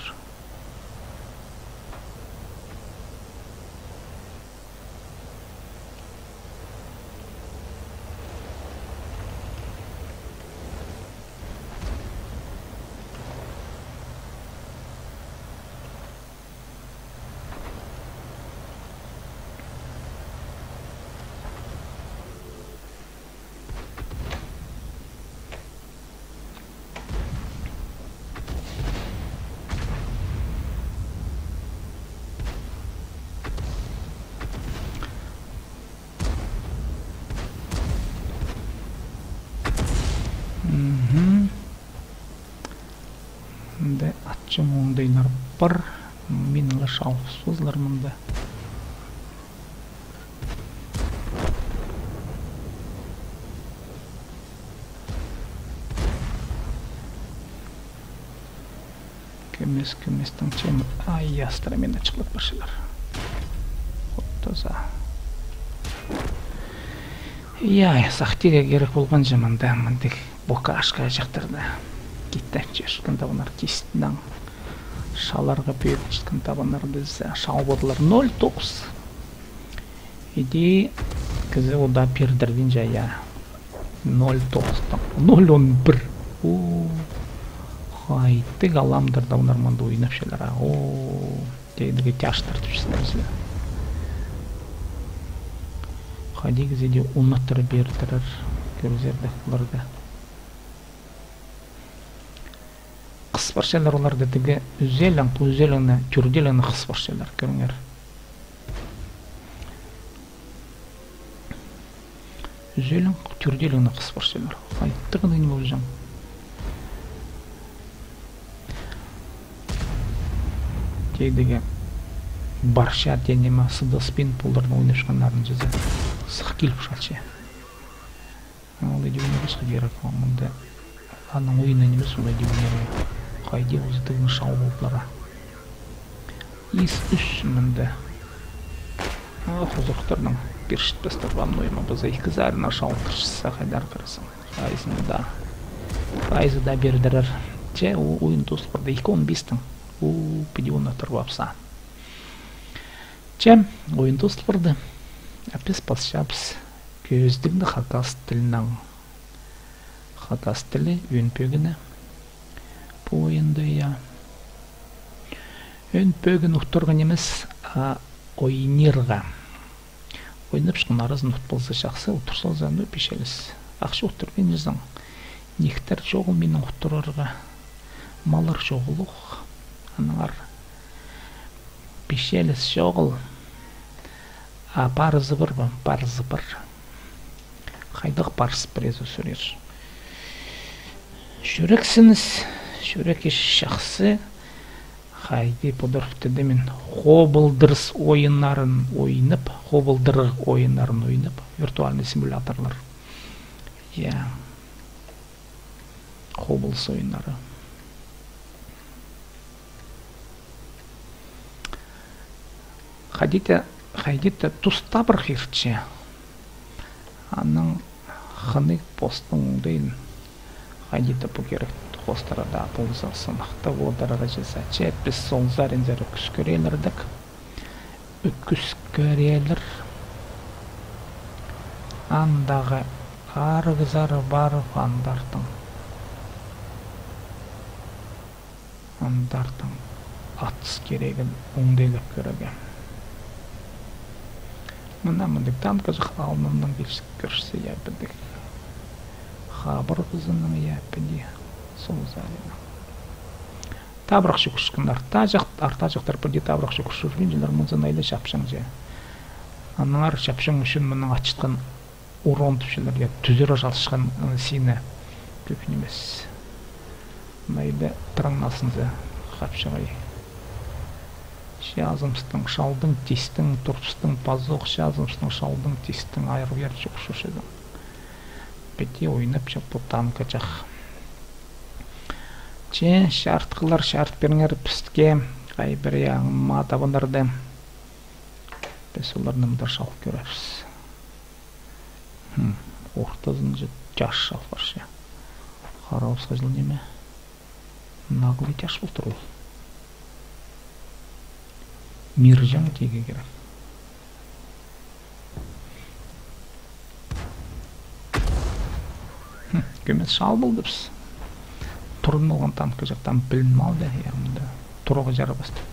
Атчым оңдайлар бар. Менің шалып сөзлер мұнда. Көмес, көместің чемі. Ай, ястыра мен açıklık başlar. Оттоза. Яй, сақтиге керек болған жаманда. Мындық боқа ашқа жақтырды. Киттен жешкен табынар кестінен. Шаларға бүйет жешкен табынар біз шалбодылар нөл тоғыз. Иди кізі ода пердірден жая. нөл тоғыз. нөл он бір. Қайты ғаламдырда онар маңда ойнап шелер. Кейдігі тяш тартып жүрсіздер. Қайди кезеде ұнаттыры бердірір көрізерді бұларды. Қыс баршалар оларды дігі үзелің, үзеліңі, түрделіңі қыс баршалар көріңер. Үзелің, түрделіңі қыс баршалар. Қайттығын не болып жан. Кейдігі барша денеме сыдыспен пұлдардың ойнашқандарын жүзі сық келіп шалшы. Ол еде өнерескі керек мұнда. Аның ойына немес ол еде өнері. Қайде өзітігін шау болдылара. Ес үш мұнда. Құзықтырдың першіт бастыр бамын ойма бұза. Екі зарына шау тұршыса қайдар қырысың. Қайызын да. Қайызы да бердірір. Че ойын достыларда екі он бестің. О, педе оны тұрбапса. Че ойын достыларды. Әпес басшапыз көздігді хакас тілінің. Хакас тілі өнпөгіні. По ойынды я. Өнпөгін ұқтырған емес ойнерға. Ойнып шықын аразын ұтпылсы шақсы ұтырсал заңды пешеліс. Ақшы ұқтырген жызың. Нектер жоғыл менің ұқтырырға. Малар жоғылық. Аныңар пешеліс жоғыл. А парызы бір ба? Парызы бір. Қайдық парыз бірезі сөрер. Шөрексіңіз, шөрек еш шақсы. Қайды бұдырыпты демен қобылдырыс ойынларын ойынып, қобылдырық ойынларын ойынып, виртуальный симуляторлар. Я. Қобылыс ойынлары. Қадеті Қайдетті тұста бір қиртше. Аның қыны постың дейін. Қайдеті бұл керек қостарада болса сынықты олдарға жаса. Чеппіз солзар ензері күс көрелердік. Үккіс көрелер. Андағы арғызары бары андардың. Андардың атыс керегін оңдегіп көреген. Мына мұндық танка жақ алынымның келшік көршісі япыдық. Хабыр қызының япыды сол зарына. Табырақ шүкішкін арта жақтар бірде табырақ шүкішкін жылар мұнзан айлы шапшың же. Аныңар шапшың үшін мұның атшытқан урон түпшілерге түзірі жалшыққан сені көпін емес. Майлы тұраңнасынзы қапшығай. Шазымстың шалдың тестің тұрпыстың пазық, шазымстың шалдың тестің айыру ер жоқ шошыдың. Бәте ойнап жақ бұл танка жақ. Че шарт қылар шарт беріңер пістке қай бір яғыма табындарды. Бәс олардың мұдар шал көрерсіз. Ортазын жаш шал бар ше. Қарауызға жыл неме? Нағылы жаш бұл тұру. Миржан теге керек. Көмес шал болды біз. Тұрын болған танкі жақтан білім алды. Тұруға жара басты.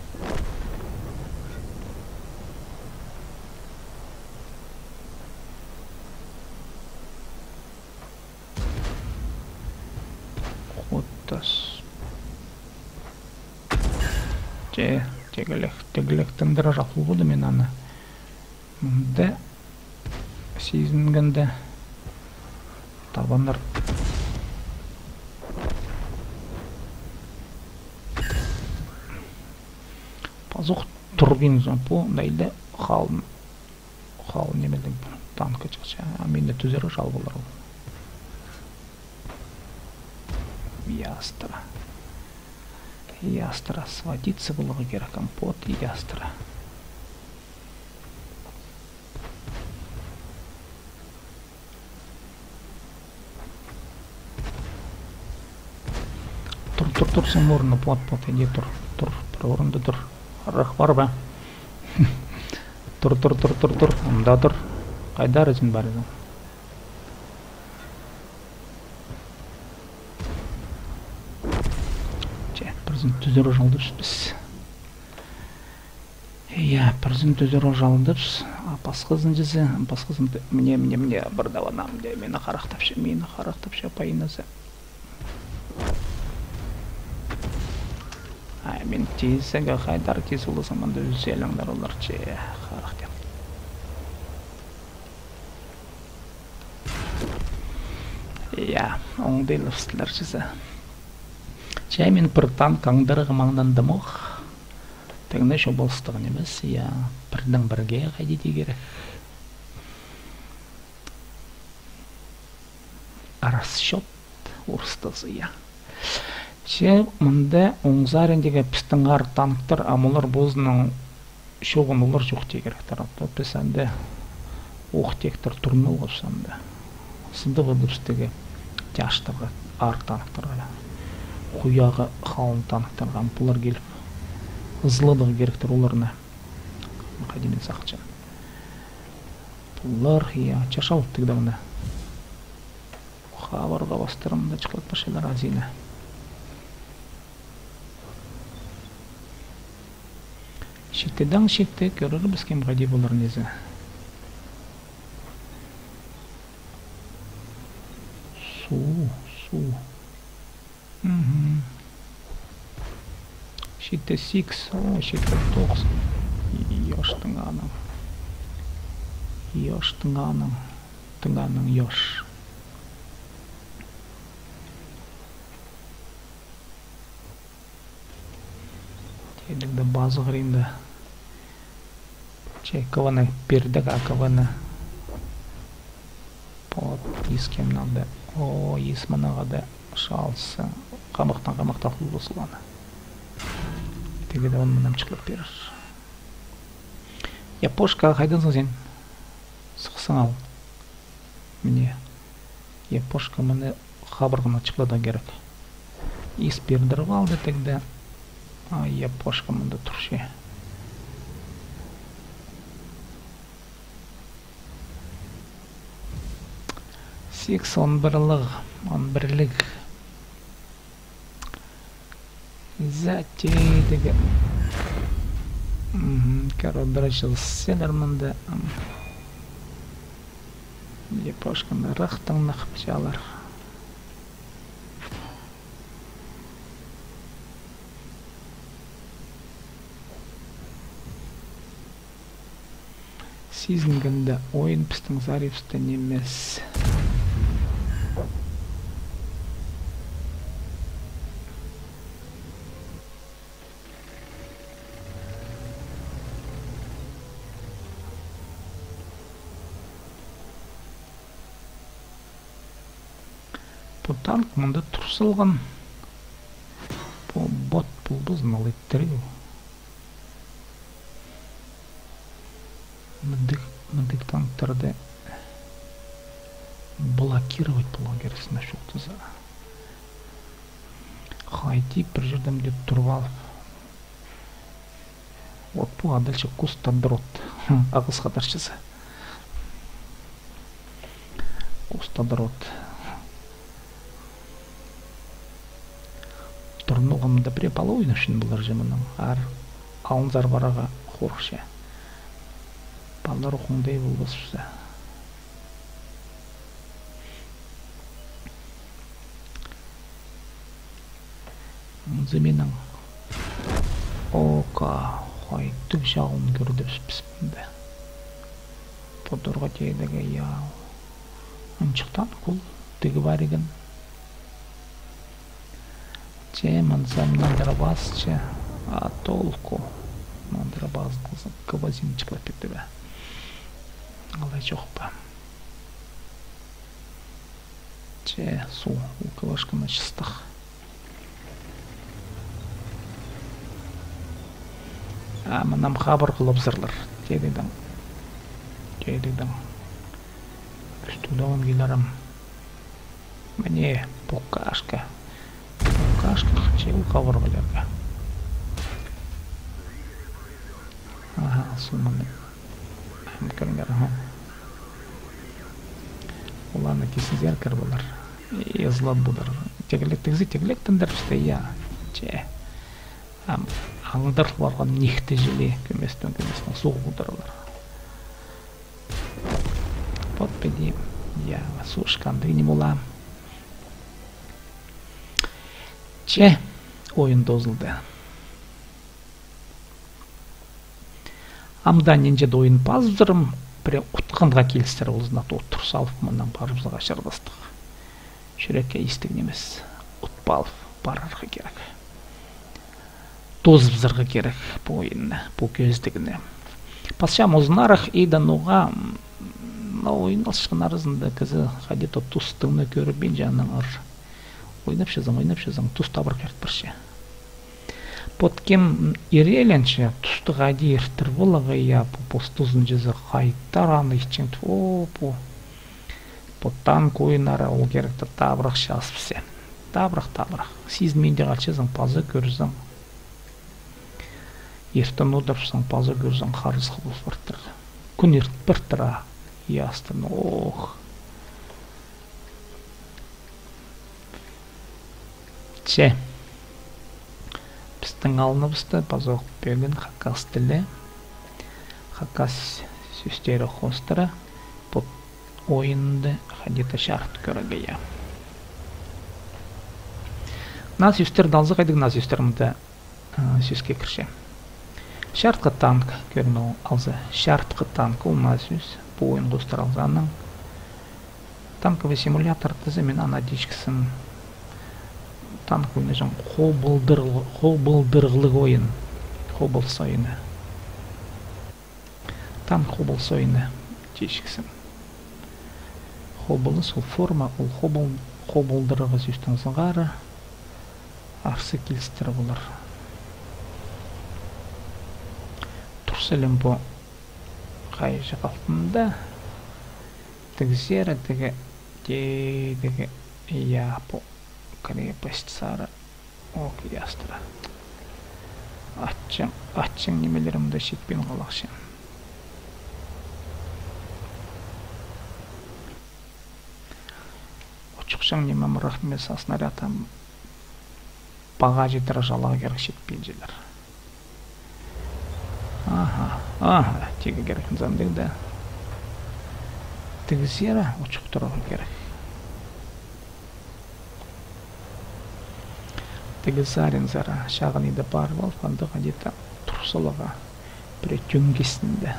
Қоттас. Же. Тегілік, тегілік тыңдыра жақыл болды мен аны. Мұнда сезінгенде табандар пазуқ тұрген жан бұл дәйлі қалын қалын немелдің танкі жақшы. Менде түзері жал болар ол. Ястыра. Ястыра сводиться было гера компот и ястыра. Тур тур тур сам орны пот пот иди тур тур бір орынды тур. Рах бар ба? Тур тур тур тур тур. Онда тур. Қайдар өзін бар едің. Түзірі жолды біз. Я президент өзері жалындыпс, апас қызын жесе, апас қызым мне, мне, мне, бір даванам, де, мені қарақтапшы, мені қарақтапшы, апайынызы. Ай, мен тезсеге қайдар тез ұлысың, мында өзі еліңдер олар, че, қарақтап. Я, оңдайлы ұстылар жесе. Че, мен бір танк аңдырығы маңданды мұқ. Тегіне шо болыстығын емес, я, бірдің бірге қайдеті керек. Расчет ұрыстызы, я. Че, мұнда оңзарендегі пістің ғар танктар, амылар бозының шоғын олар жоқ тегеректер. Біз әнде оқтектір тұрмыл ғыпсанды. Сынды ғыдыпстығы тяштарға, ар танктарға, құяғы қалын танктарға, бұлар келіп. Злыдығы керектер оларына. Қайдемен сақытша. Бұлар, я, чашал тігдауына. Хабарға бастырымда чықлат башайлар азина. Шектеден шекте көрір біз кем ғади болар незі. Су, су. Шекте сикс, о, шекте тоғыз. Yosh тыңғаның. Yosh тыңғаның. Тыңғаның yosh. Телікді базы ғырында. Че, каваны пердік, а каваны под ескемнады. О, есманағады шалсы. Қамықтан қамықта құлы сұланы. Тегеді оны мұнам чықлып берір. Япошқа қайдансың сен? Сықсың ал. Міне. Япошқа мұны қабырғына чықлада керек. Ес бердіріп алды тегді. Япошқа мұнда тұршы. Секс он бірліг. Он бірліг. Затейдігі. Кәрі бірінші селер мұнда. Япошқанда рақтың нақып жалар. Сезінгінді ойын пістің зарифстен емес. Бұл танк мұнда тұрсылған. Бұл бот бұл бұзын алайттыру. Мындық танктарды блокировать болған кересін ашуқтызы. Қайти бір жерден деп тұрып алып. Вот бұл адалшы кустадрот. Ағыз қатаршысы. Кустадрот. Тұрнуғымда біре половина үшін бұлар жемінің. Ар алынзар бараға қорықшы. Балдар оқыңдай болбасышса. Зіменің оқа қайтып жағын көрді піспімді. Подорға тейдігі яу. Анчықтан құл тігі бар еген. Че, манзам надырабасчы, а толку. Надырабасқызы кывазин чықлап кетті бә. Алай жоқ па. Че, су, укылашқына шыстық. А, мұнам қабыр қылып зырлар. Тедейдің. Тедейдің. Үстудауын келерім. Міне, бұққашқа. Бұққашқа, че, у қабыр қыларға. Ага, су мұны. Көріңдер, ха. Оланы кесін зеркер болар. Езлат бұдар. Тегілек тегізі тегілек тіндір үсті, я. Че. аңдар барған нехті желе көместен көместен суық ұдырылар. Вот педи, я сушканды не була. Че, ойын дозылды. Амдан енжеді ойын пазырым, бір ұтқанға келістер олызына тұр салып мұндан барымызға шырдастық. Жүрекке естігін емес, ұтпалып барарға керек. Тозып зырға керек бұл ойынны, бұл көздігіні. Пасшам ұзынарық ейдануға ойын алшығын арызында кізі қадеті тұстығыны көріп бен жаның ыр. Ойнап шызың, ойнап шызың, тұс табыр керт бірше. Поткем иреленче тустыга диртер булыгы я по постузун жезы кайтар аны ичен топу. Поттан койнара ол керекті табырақ шаспсе. Табырақ табырақ. Сиз менде қалчызың пазы көрзің. Ертін ұдырсың пазы көрзің қарыз қылып біртір. Күн ерт біртіра ястын. Ох. Че. Біздің алыныбысты базоқ бөлін қақас тілі, қақас сөстері қостыры, бұл ойынды қадеті шарт көрігіе. На сөстер далзы қайдық на сөстерімді сөзге кірше. Шартқы танк көріні алзы. Шартқы танк ол на сөз бұл ойын қостыр алзаның. Танковый симулятор тізі мен анадичкісін танк ойыны жан қобылдырғылық ойын, қобылсы ойыны. Танк қобылсы ойыны тешкісін. Қобылы сол форма, ол қобылдырғы сөстің зыңғары, арсы келістірі болар. Тұрсылым бұл қайшы қалтында, тігізері тігі, дедігі, я бұл крепость сары ок ястыра. Атчың, атчың немелерімді шетпен қалақшы. Очықшың немем рахмет снарядам баға жетір жалаға керек шетпен желер. Аха, аха, тегі керекін зандығды. Тігізері очық тұрағы керек. Тегізарин зара шағын еді бар бол, фандыға деді тұрсылыға бір түнгесінде.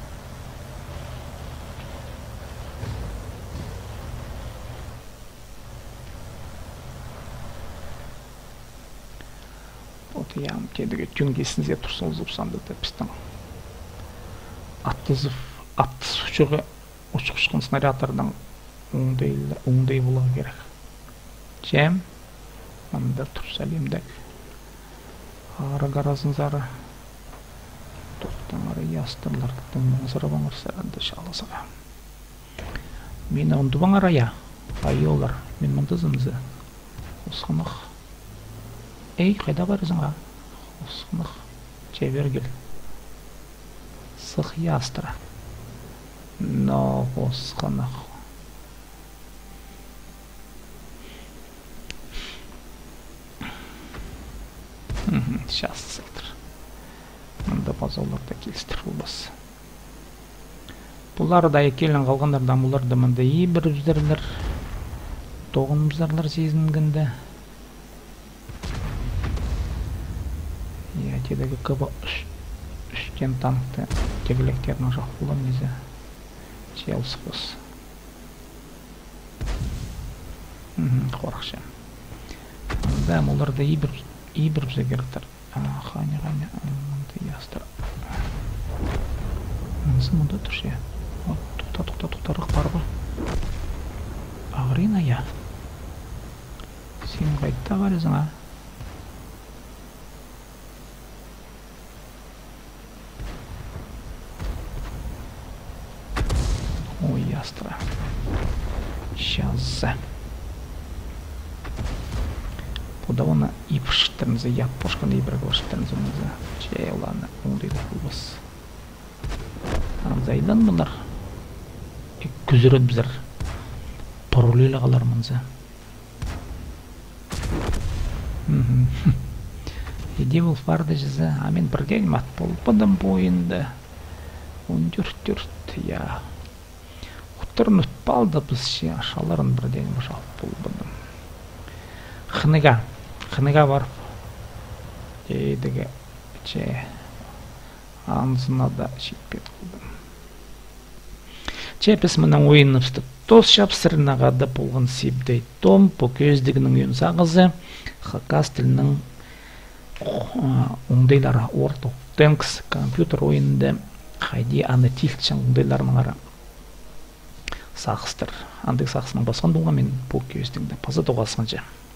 Вот я тедіге түнгесінде тұрсылызып сандықты пістің. Аттызып, атты сұшығы ұшқышқын снарядардан оңдай болығы керек. Жем? Мында тұрсалемдік. Ары қарасын зары. Тоқтан ары ястырлар. Мұңызыры баңыр сәрінді шалысыға. Мені ұнды баңыр ая. Айы олар. Мен мұнды зымзы. Осқынық. Эй, қайда барызыңа? Осқынық. Чебергіл. Сық ястыра. Но, осқынық. Сейчас сылтыр. Мұнда базаларда келістір болбас. Бұлар да екелін қалғандардан бұлар да мұнда ей бір үздерлер, тоғын бұздарлар сезінгінді. Я тедегі көбі үштен танкты тегілектерінің жоқ болам езі. Челс қос. Қорақшы. Мұнда бұлар да ей бір И бір бізі керектір. Қане, қане, мұнды ястыр. Мұнысы мұнда тұршы. Тұқта, тұқта, тұқтарық бар ба? Ағырина я. Сен қайтта бар өзіңа? Ой, ястыра. Сейчас. Подавана и пштернзы, я пошканы и брагова штернзымызы. Чей оланы, оңдайды бұлбыз. Зайдан бұлар. Күзірет бізір. Паролейлі қалармынзы. Devil барды жаза, а мен бірден мат болпадым бойында. он төрт я. Құттырын ұтпалды біз ше, шаларын бірден башалып болбадым. Қыныға, қыныға барып, дейдігі, че, аңызына да шекпет қылдым. Че, біз мұның ойынымызды тос шапсырынаға да болған себдей том, по көздігінің үйін сағызы, хакас тілінің оңдайлары ортық тэнкс компьютер ойынды қайди аны тилтшін оңдайларының ара сақыстыр. Андық сақысының басқан доға мен по көздігінде паза доғасынша.